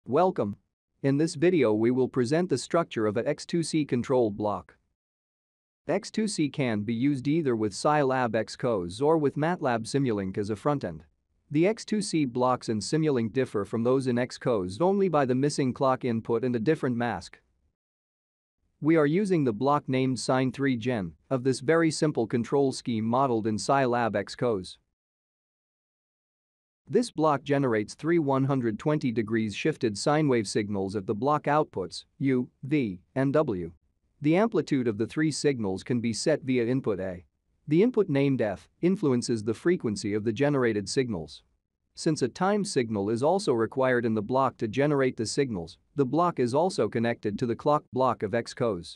Welcome. In this video we will present the structure of a X2C control block. X2C can be used either with Scilab-Xcos or with MATLAB Simulink as a frontend. The X2C blocks in Simulink differ from those in Xcos only by the missing clock input and a different mask. We are using the block named Sin3Gen of this very simple control scheme modeled in Scilab-Xcos. This block generates three 120 degrees shifted sine wave signals at the block outputs U, V, and W. The amplitude of the three signals can be set via input A. The input named F influences the frequency of the generated signals. Since a time signal is also required in the block to generate the signals, the block is also connected to the clock block of Xcos.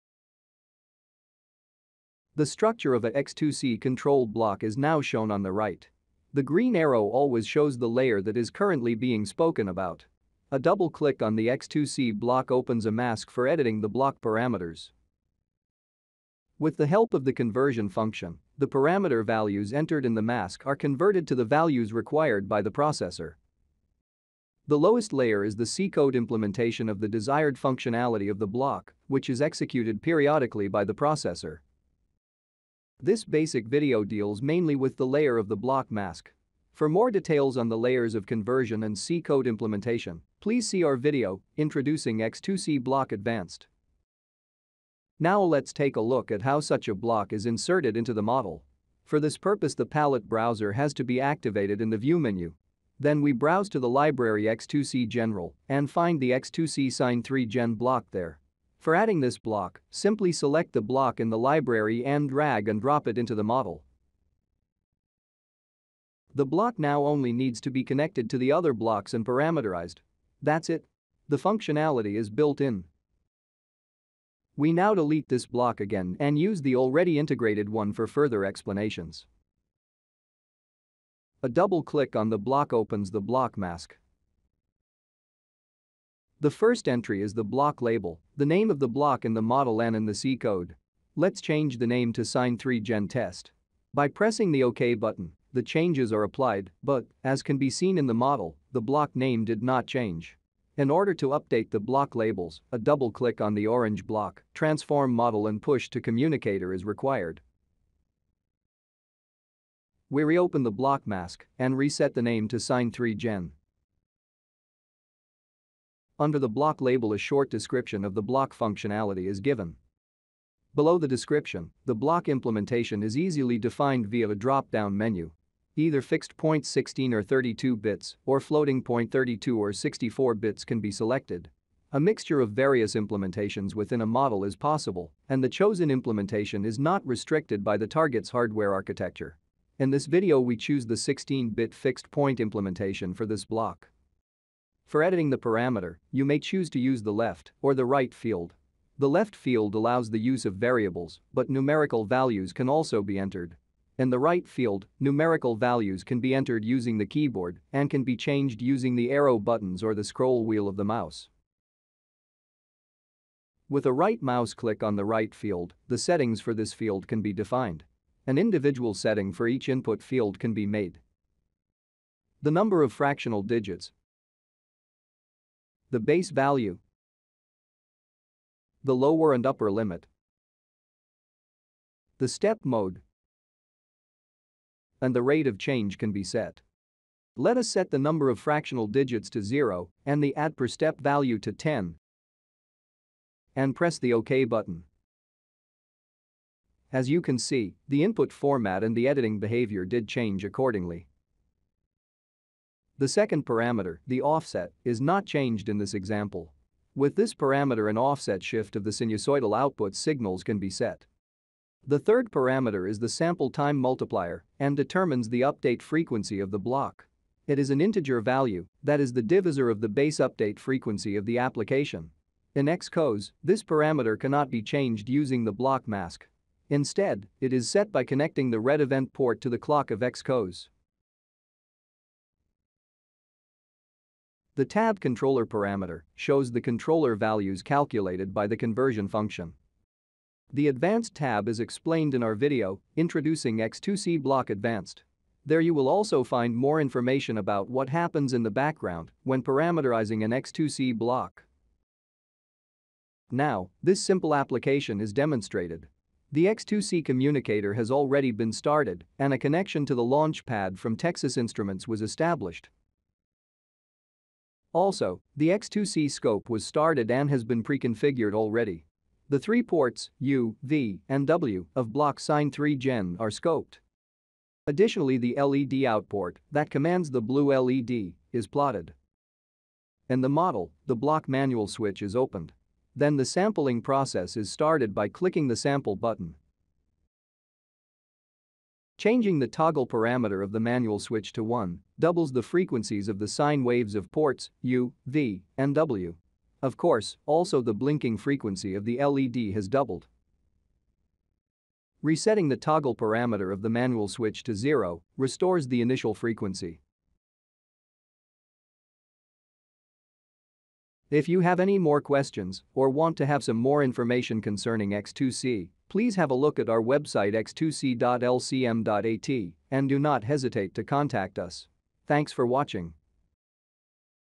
The structure of a X2C control block is now shown on the right. The green arrow always shows the layer that is currently being spoken about. A double click on the X2C block opens a mask for editing the block parameters. With the help of the conversion function, the parameter values entered in the mask are converted to the values required by the processor. The lowest layer is the C code implementation of the desired functionality of the block, which is executed periodically by the processor. This basic video deals mainly with the layer of the block mask. For more details on the layers of conversion and C code implementation, please see our video introducing X2C block advanced. Now let's take a look at how such a block is inserted into the model. For this purpose the palette browser has to be activated in the view menu. Then we browse to the library X2C General and find the X2C Sin3Gen block there. For adding this block, simply select the block in the library and drag and drop it into the model. The block now only needs to be connected to the other blocks and parameterized. That's it. The functionality is built in. We now delete this block again and use the already integrated one for further explanations. A double click on the block opens the block mask. The first entry is the block label, the name of the block in the model and in the C code. Let's change the name to Sin3Gen test. By pressing the OK button, the changes are applied, but, as can be seen in the model, the block name did not change. In order to update the block labels, a double click on the orange block, transform model and push to communicator is required. We reopen the block mask and reset the name to Sin3Gen. Under the block label a short description of the block functionality is given. Below the description, the block implementation is easily defined via a drop-down menu. Either fixed point 16 or 32 bits or floating point 32 or 64 bits can be selected. A mixture of various implementations within a model is possible, and the chosen implementation is not restricted by the target's hardware architecture. In this video we choose the 16-bit fixed point implementation for this block. For editing the parameter, you may choose to use the left or the right field. The left field allows the use of variables, but numerical values can also be entered. In the right field, numerical values can be entered using the keyboard and can be changed using the arrow buttons or the scroll wheel of the mouse. With a right mouse click on the right field, the settings for this field can be defined. An individual setting for each input field can be made. The number of fractional digits, the base value, the lower and upper limit, the step mode, and the rate of change can be set. Let us set the number of fractional digits to 0 and the add per step value to 10 and press the OK button. As you can see, the input format and the editing behavior did change accordingly. The second parameter, the offset, is not changed in this example. With this parameter an offset shift of the sinusoidal output signals can be set. The third parameter is the sample time multiplier and determines the update frequency of the block. It is an integer value, that is the divisor of the base update frequency of the application. In Xcos, this parameter cannot be changed using the block mask. Instead, it is set by connecting the red event port to the clock of Xcos. The tab controller parameter shows the controller values calculated by the conversion function. The advanced tab is explained in our video introducing X2C block advanced. There you will also find more information about what happens in the background when parameterizing an X2C block. Now, this simple application is demonstrated. The X2C communicator has already been started and a connection to the LaunchPad from Texas Instruments was established. Also, the X2C scope was started and has been pre-configured already. The 3 ports, U, V, and W, of block sign 3 Gen are scoped. Additionally, the LED output that commands the blue LED is plotted. In the model, the block manual switch is opened. Then the sampling process is started by clicking the sample button. Changing the toggle parameter of the manual switch to 1 doubles the frequencies of the sine waves of ports U, V, and W. Of course, also the blinking frequency of the LED has doubled. Resetting the toggle parameter of the manual switch to 0 restores the initial frequency. If you have any more questions or want to have some more information concerning X2C, please have a look at our website x2c.lcm.at and do not hesitate to contact us. Thanks for watching.